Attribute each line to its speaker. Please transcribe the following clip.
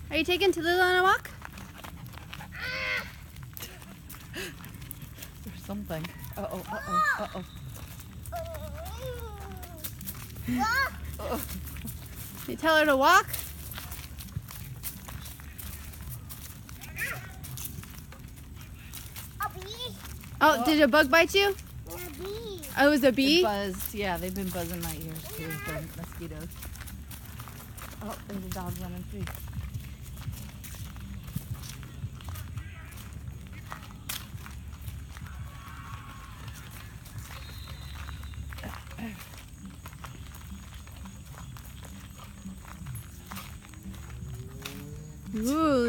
Speaker 1: Are you taking Tallulah on a walk?
Speaker 2: There's something. Uh-oh, uh-oh, uh-oh.
Speaker 1: You tell her to walk? Oh, did a bug bite you? Oh, it was a bee?
Speaker 2: It buzzed. Yeah, they've been buzzing my ears too, the mosquitoes. Oh, there's a dog running through.
Speaker 1: Ooh.